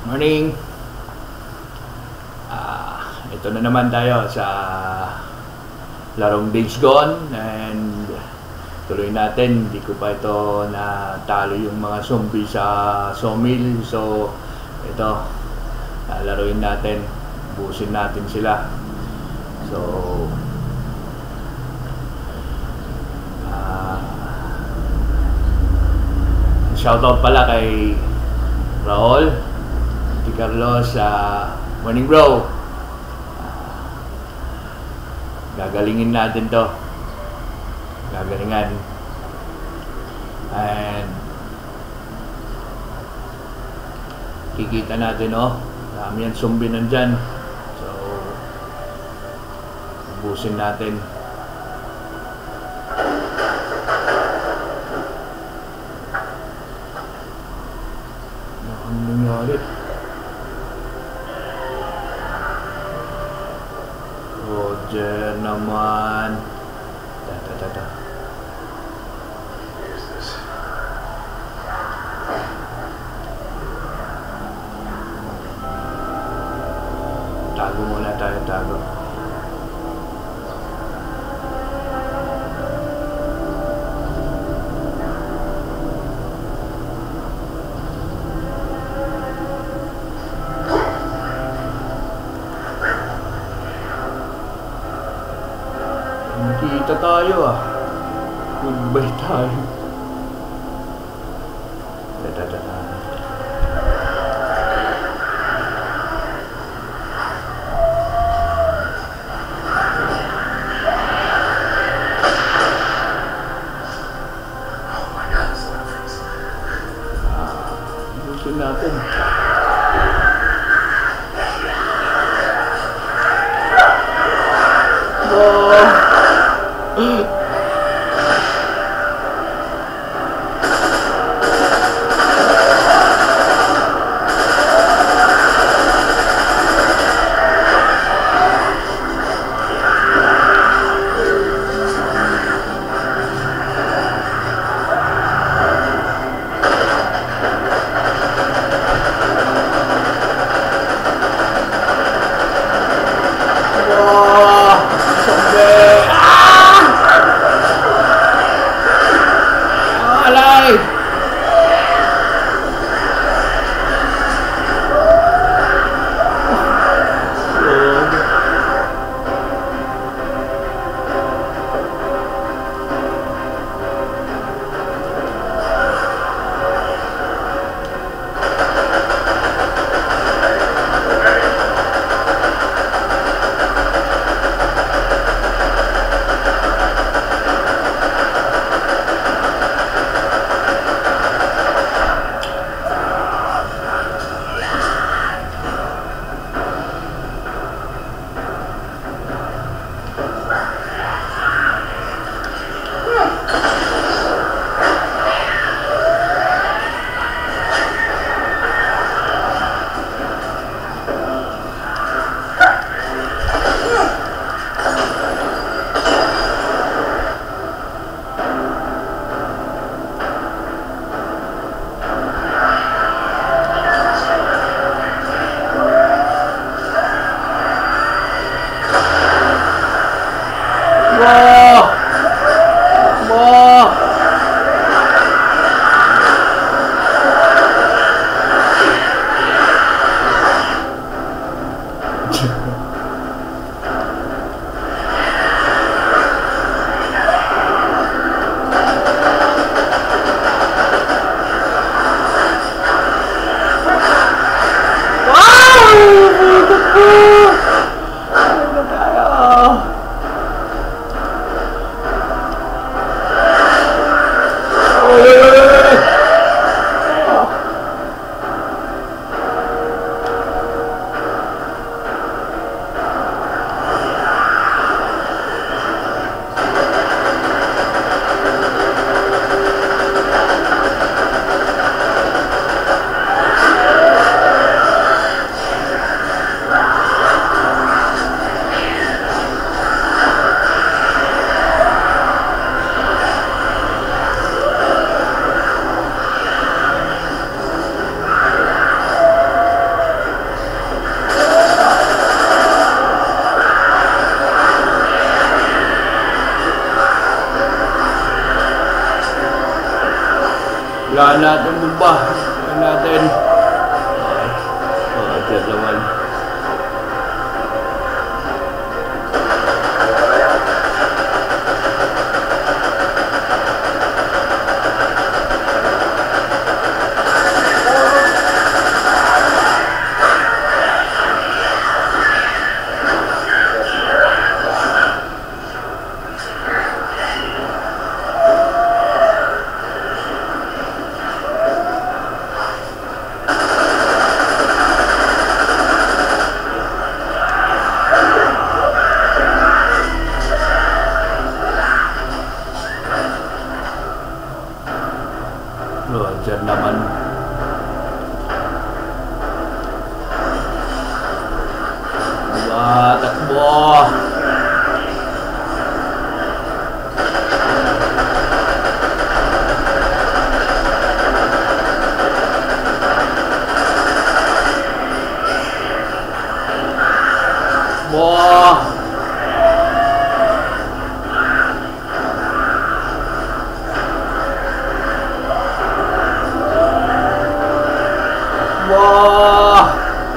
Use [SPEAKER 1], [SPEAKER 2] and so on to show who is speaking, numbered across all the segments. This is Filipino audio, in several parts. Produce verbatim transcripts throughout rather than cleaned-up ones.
[SPEAKER 1] Morning! Uh, ito na naman tayo sa larong Days Gone and tuloy natin. Hindi ko pa ito natalo yung mga zombie sa sawmill. So ito, lalaroin natin. Busin natin sila. So uh, shoutout pala kay Raul, si Carlos sa uh, morning bro. Uh, gagalingin natin to. Gagalingan. And kikita natin, oh. Dami yan zombie nandyan. So ubusin natin. Ano nangyari? Roger naman. Da da da da. Tago muna tayo, tago. Kita tayo ah. Goodbye tayo. Da da da da. Busin natin. Oh. bomba. Ayan natin. Oh, dyan naman. Oh, dyan naman. Wah, takbo. Wah. Wah.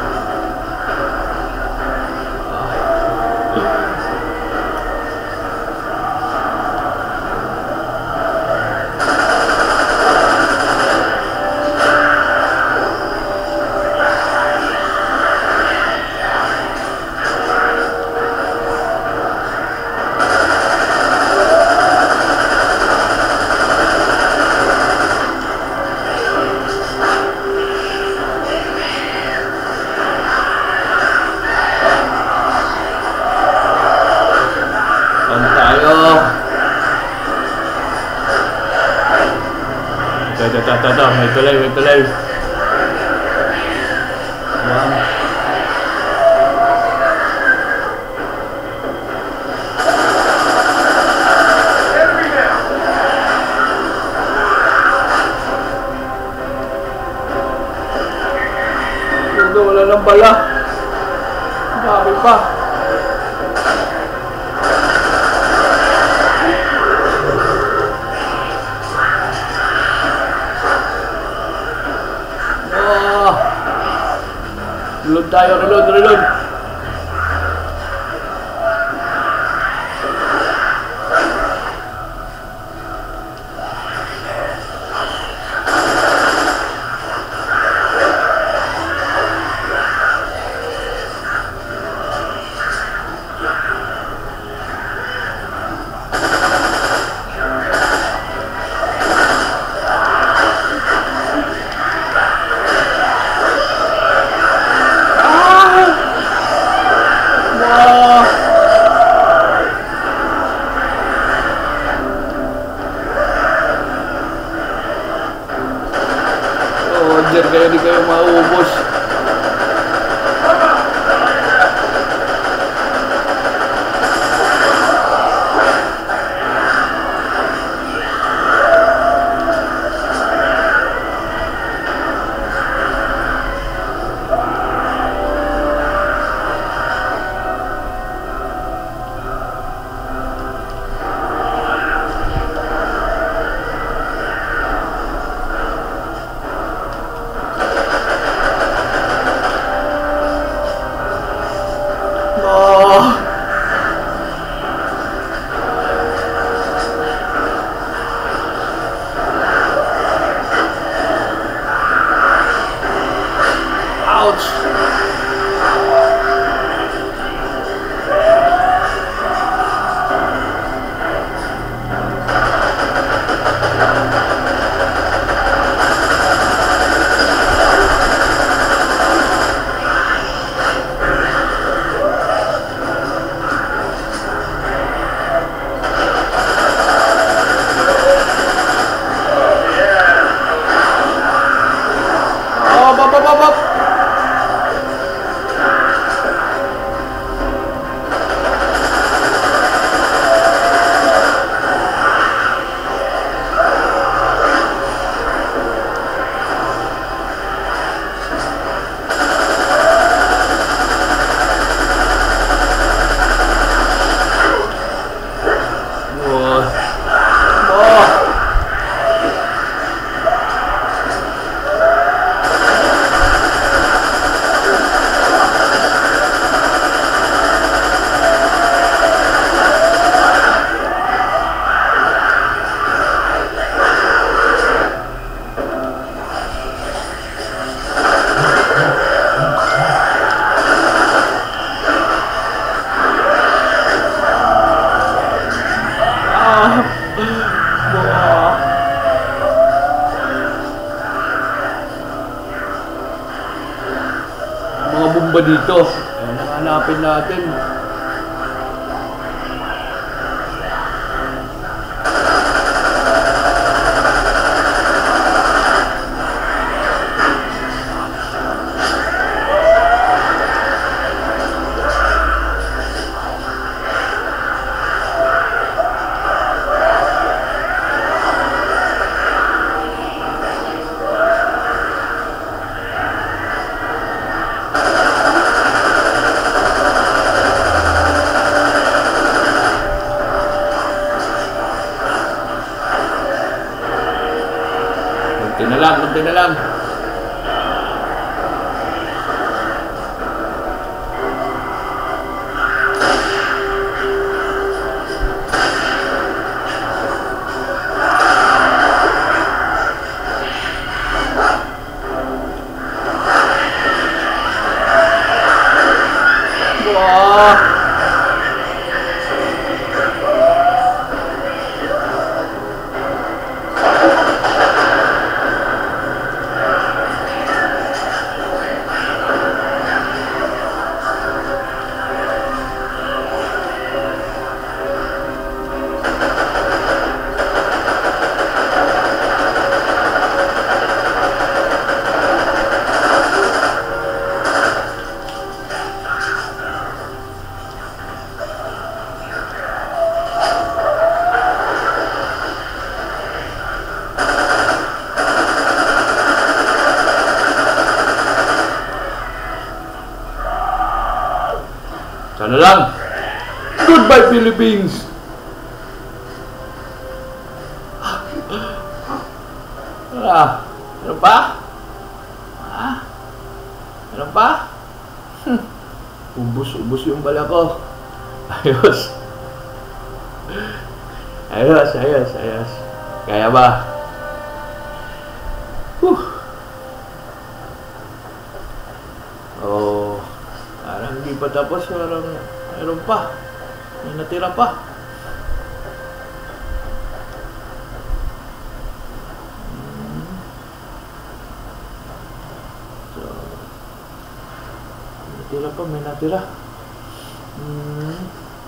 [SPEAKER 1] Ito, ito, ito, ito. May tulay, may tulay. Wow. Ito, wala nang bala. Dami pa. Reload tayo, reload, reload. Diyan kayo, di kayo maubos. sumba dito. Ayan ang hanapin natin. Kunti na lang, kunti na lang. Wah. Sana lang. Goodbye, Philippines! Ah, ano pa? Ah, ano pa? Hmm. Ubus, ubus yung bala ko. Ayos. Ayos, ayos, ayos. Kaya ba? Huh. Oh. Parang hindi pa tapos, parang mayroon pa. May natira pa. Hmm. So, may natira pa, may natira. Hmm.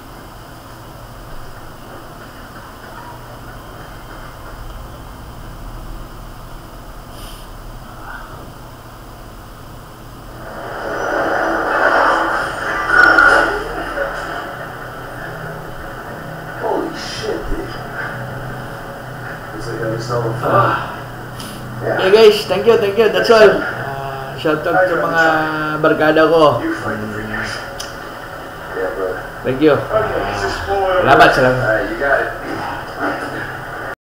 [SPEAKER 1] Ah. Okay guys, thank you, thank you. That's all. Uh, shout out sa mga barkada ko. Thank you. Uh, salamat, salamat.